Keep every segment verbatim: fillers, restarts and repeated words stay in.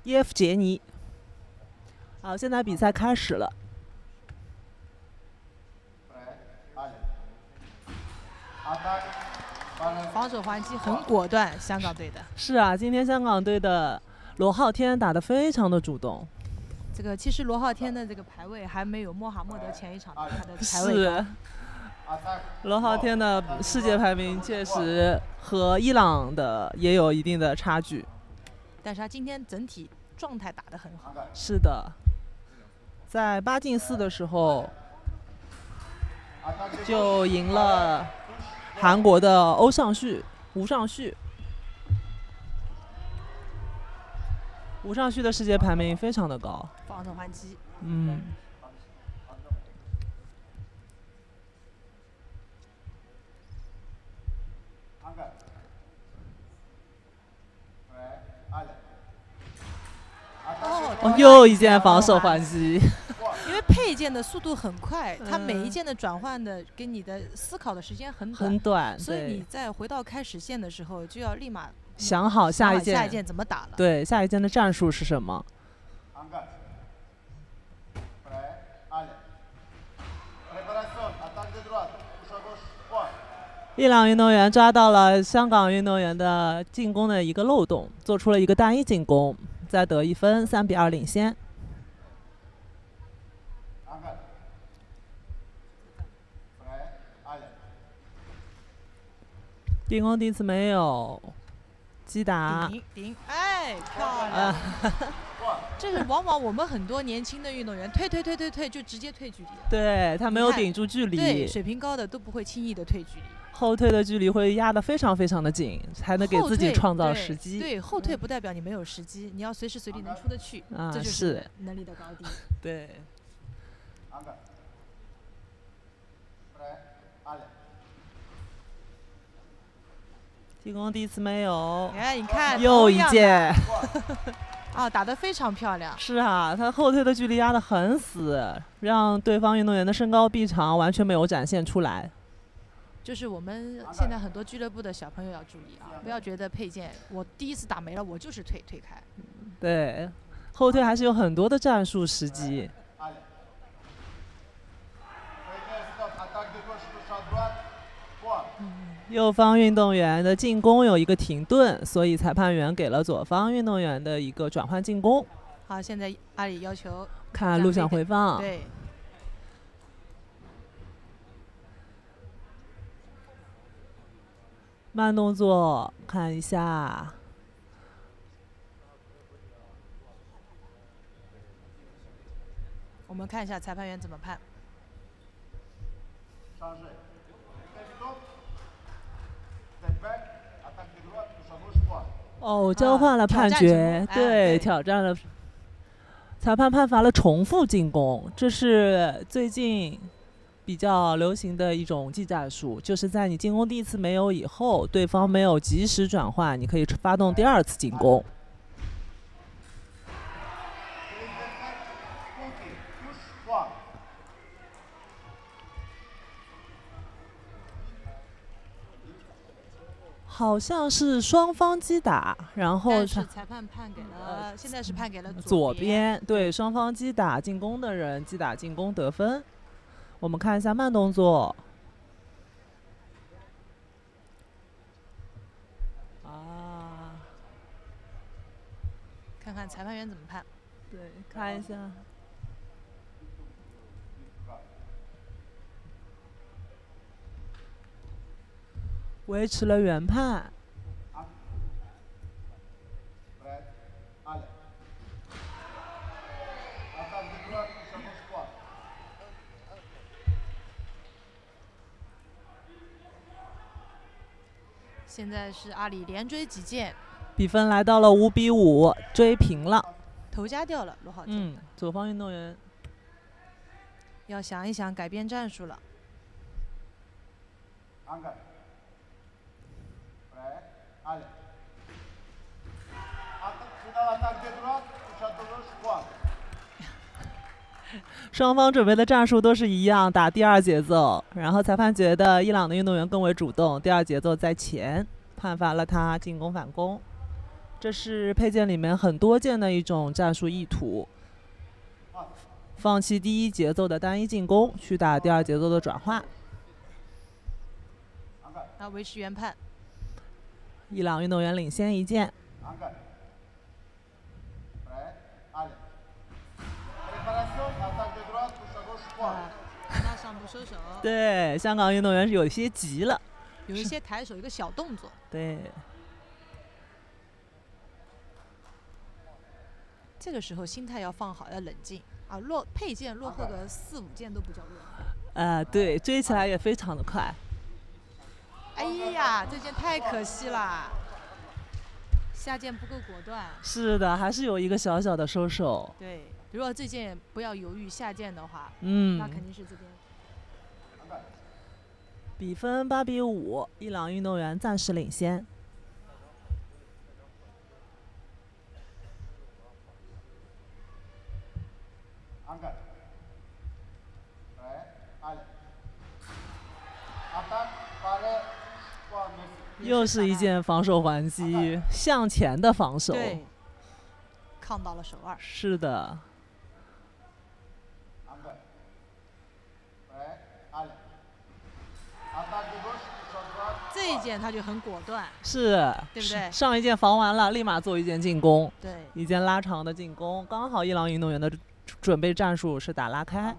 伊夫杰尼。好，现在比赛开始了。 防守还击很果断，香港队的。 是啊，今天香港队的罗浩天打得非常的主动。 这个其实罗浩天的这个排位还没有穆罕默德前一场他的排位高。 是。罗浩天的世界排名确实和伊朗的也有一定的差距， 但是他今天整体状态打得很好。 是的，在八进四的时候就赢了韩国的欧尚旭、吴尚旭。吴尚旭的世界排名非常的高， 防守还击。 嗯。哦，又一件防守还击。 因为佩剑的速度很快，它每一件的转换的给你的思考的时间很短， 很短， 所以你在回到开始线的时候就要立马想好下一件下一件怎么打了。 对，下一件的战术是什么？伊朗运动员抓到了香港运动员的进攻的一个漏洞，做出了一个单一进攻，再得一分，三比二领先。进攻第一次没有，击打顶顶，哎，漂亮！这是往往我们很多年轻的运动员退退退退退就直接退距离了。 对他没有顶住距离， 对，水平高的都不会轻易的退距离。 后退的距离会压得非常非常的紧，才能给自己创造时机。 对，对后退不代表你没有时机，你要随时随地能出得去， 啊、 这就是能力的高低。 对。进攻第一次没有， 哎，你看又一件， 啊，打得非常漂亮。 是啊，他后退的距离压得很死，让对方运动员的身高臂长完全没有展现出来。 就是我们现在很多俱乐部的小朋友要注意啊，不要觉得佩剑我第一次打没了，我就是退退开。 对，后退还是有很多的战术时机。右方运动员的进攻有一个停顿，所以裁判员给了左方运动员的一个转换进攻。 好，现在阿里要求看录像回放。 对。 慢动作，看一下。 我们看一下裁判员怎么判。 哦，交换了判决， 啊、 对， 哎、 挑战了。裁判判罚了重复进攻，这是最近比较流行的一种技战术，就是在你进攻第一次没有以后，对方没有及时转换，你可以发动第二次进攻。好像是双方击打，然后但是裁判判给了，呃、现在是判给了左边。 左边对，双方击打进攻的人击打进攻得分。我们看一下慢动作。啊， 看看裁判员怎么判。 对，看一下。维持了原判。 现在是阿里连追几剑， 比分来到了五比五，追平了。 头夹掉了罗浩天。 嗯，左方运动员要想一想改变战术了。 双方准备的战术都是一样，打第二节奏。然后裁判觉得伊朗的运动员更为主动，第二节奏在前，判罚了他进攻反攻。 这是佩剑里面很多见的一种战术意图，放弃第一节奏的单一进攻，去打第二节奏的转化。 那维持原判。 伊朗运动员领先一剑。 啊，那上步收手。 对，香港运动员是有些急了， 有一些抬手，一个小动作。 对。 这个时候心态要放好，要冷静啊！落佩剑落后个四五剑都不叫落。 呃，对，追起来也非常的快。 哎呀，这剑太可惜了，下剑不够果断。 是的，还是有一个小小的收手。 对，如果这剑不要犹豫下剑的话， 嗯， 那肯定是这边。 比分八比五，伊朗运动员暂时领先。又是一剑防守还击，向前的防守。 对，抗到了手二。 是的。 这一剑他就很果断。 是， 对不对？ 上一剑防完了，立马做一剑进攻。 对， 一剑拉长的进攻，刚好伊朗运动员的准备战术是打拉开。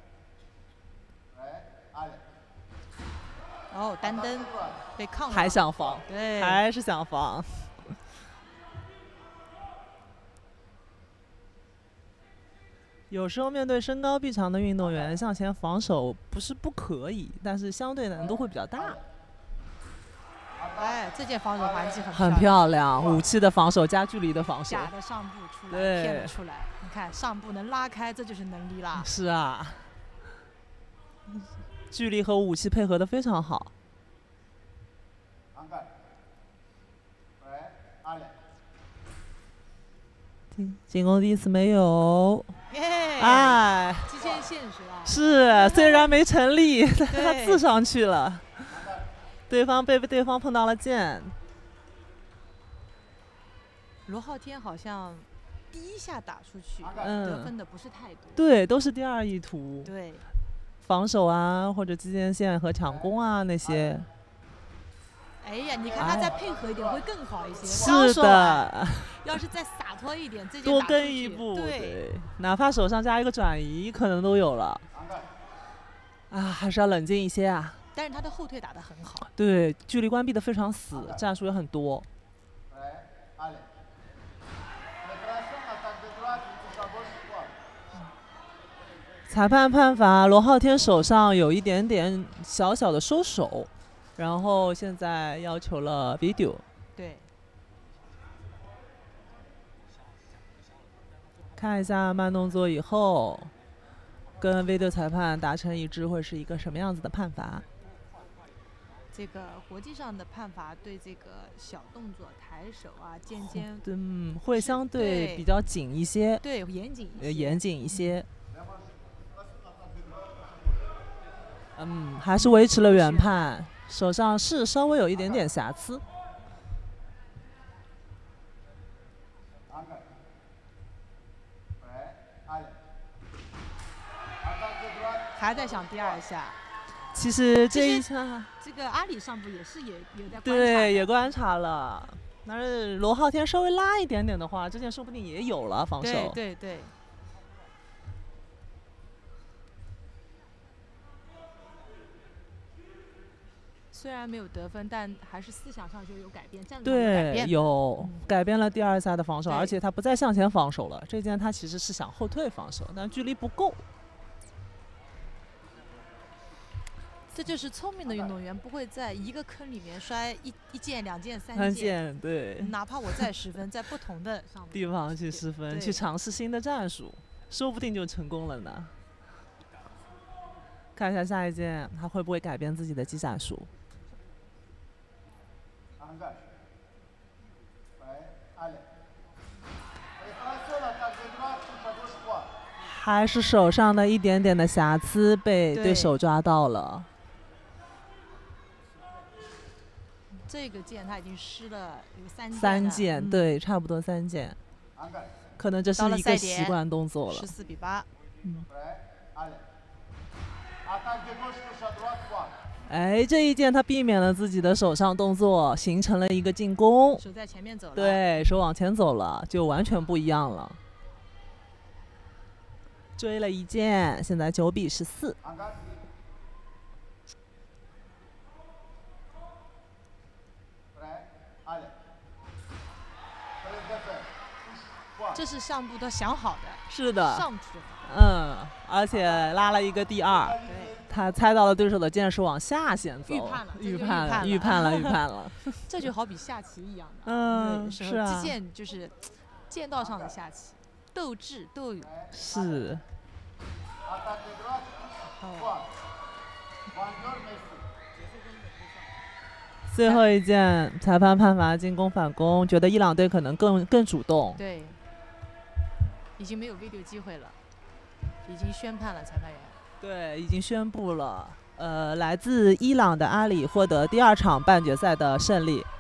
哦，单蹬被抗， 还想防， 对， 还是想防。有时候面对身高臂长的运动员，向前防守不是不可以，但是相对难度会比较大。 哎，这件防守还击很很漂亮，武器的防守加距离的防守。 假的上步出来，骗了出来。你看上步能拉开，这就是能力啦。 是啊。距离和武器配合的非常好。进进攻第一次没有，哎， 极限线是吧？ 是，虽然没成立，但他刺上去了，对方被对方碰到了剑。 罗昊天好像第一下打出去， 嗯、 得分的不是太多。 对，都是第二意图。 对。 防守啊，或者击剑线和抢攻啊那些。 哎呀，你看他再配合一点会更好一些。 是的。 要是再洒脱一点，这多跟一步，对，哪怕手上加一个转移，可能都有了。啊，还是要冷静一些啊。 但是他的后退打得很好。 对，距离关闭的非常死，战术也很多。裁判判罚罗昊天手上有一点点小小的收手，然后现在要求了 video。 对。 看一下慢动作以后，跟 video 裁判达成一致会是一个什么样子的判罚？ 这个国际上的判罚对这个小动作抬手啊、尖尖， 嗯，会相对比较紧一些。 对，严谨一些。 严谨一些。嗯，还是维持了原判，手上是稍微有一点点瑕疵。 还在想第二下。 其实这一下， 这个阿里上步也是也也在观察。 对，也观察了。但是罗昊天稍微拉一点点的话，这件说不定也有了防守。 对对对。虽然没有得分，但还是思想上就有改变，战术上有改变。 对，有改变了第二下的防守，而且他不再向前防守了。这件他其实是想后退防守，但距离不够。 这就是聪明的运动员，不会在一个坑里面摔一一件、两件、三件。 三件，对。 哪怕我再失分，在不同的上地方去失分，去尝试新的战术，说不定就成功了呢。看一下下一件，他会不会改变自己的技战术？还是手上的一点点的瑕疵被对手抓到了。 这个键他已经失了有三件三件， 嗯、 对，差不多三件，可能这是一个习惯动作了。 十四比八。 嗯。哎，这一件他避免了自己的手上动作，形成了一个进攻。 手在前面走了。 对手往前走了，就完全不一样了。追了一件，现在九比十四。 这是上步都想好的。 是的。 上去的。 嗯，而且拉了一个第二。 对。 他猜到了对手的剑是往下先走。 预判了。 预判了，预判了，预判了。 这就好比下棋一样的。 嗯，是啊。 击剑就是剑道上的下棋，斗智斗勇。 是。 哦。 最后一件，裁判判罚进攻反攻，觉得伊朗队可能更更主动。 对，已经没有 video 机会了，已经宣判了裁判员。 对，已经宣布了，呃，来自伊朗的阿里获得第二场半决赛的胜利。